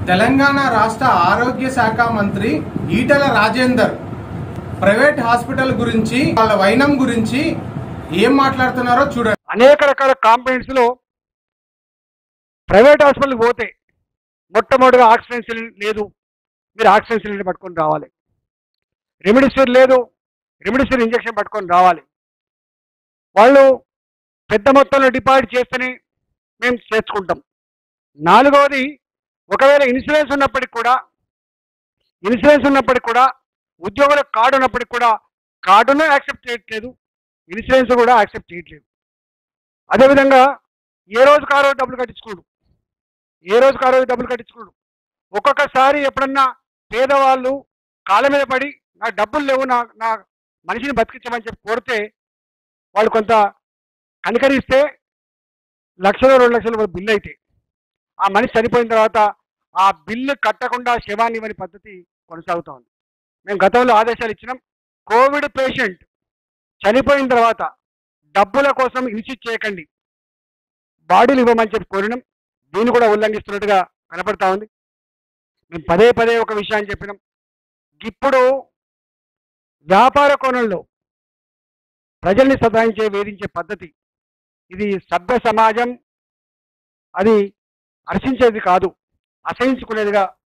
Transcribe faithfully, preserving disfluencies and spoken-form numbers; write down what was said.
తెలంగాణ రాష్ట్ర ఆరోగ్య శాఖ మంత్రి ఈటల రాజేందర్ ప్రైవేట్ హాస్పిటల్ గురించి వాళ్ళ వైనం గురించి ఏం మాట్లాడుతున్నారో చూడండి. అనేక రకాల కాంప్లైంట్స్ లో ప్రైవేట్ హాస్పిటల్కి పోతే మొట్టమొదటిగా ఆక్సిజన్ సిలిండర్ లేదు, మీరు ఆక్సిజన్ సిలిండర్ పట్టుకొని రావాలి. రెమిడిసివిర్ లేదు, రెమిడిసివిర్ ఇంజక్షన్ పట్టుకొని రావాలి. వాళ్ళు పెద్ద మొత్తంలో డిపాజిట్ చేస్తేనే మేము చేర్చుకుంటాం. నాలుగవది, ఒకవేళ ఇన్సూరెన్స్ ఉన్నప్పటికి కూడా ఇన్సూరెన్స్ ఉన్నప్పటికి కూడా ఉద్యోగులకు కార్డు ఉన్నప్పటికి కూడా కార్డును యాక్సెప్ట్ చేయట్లేదు, ఇన్సూరెన్స్ కూడా యాక్సెప్ట్ చేయట్లేదు. అదేవిధంగా ఏ రోజుకు ఆ రోజు డబ్బులు కట్టించుకోడు, ఏ రోజుకు ఆ రోజు డబ్బులు కట్టించుకోడు. ఒక్కొక్కసారి ఎప్పుడన్నా పేదవాళ్ళు కాళ్ళ మీద పడి నా డబ్బులు లేవు, నా నా మనిషిని బతికించమని చెప్పి కోరితే వాళ్ళు కొంత కనికరిస్తే లక్షలు రెండు లక్షలు బిల్లు అయితే ఆ మనిషి చనిపోయిన తర్వాత ఆ బిల్లు కట్టకుండా శవాన్ని ఇవ్వని పద్ధతి కొనసాగుతూ ఉంది. మేము గతంలో ఆదేశాలు ఇచ్చినాం, కోవిడ్ పేషెంట్ చనిపోయిన తర్వాత డబ్బుల కోసం ఇన్సిస్ట్ చేయకండి, బాడీలు ఇవ్వమని చెప్పి కోరినాం. దీన్ని కూడా ఉల్లంఘిస్తున్నట్టుగా కనపడతా ఉంది. మేము పదే పదే ఒక విషయాన్ని చెప్పినాం, ఇప్పుడు వ్యాపార కోణంలో ప్రజల్ని సతాయించే వేధించే పద్ధతి ఇది సభ్య సమాజం అది హర్షించేది కాదు, అసహించుకునేదిగా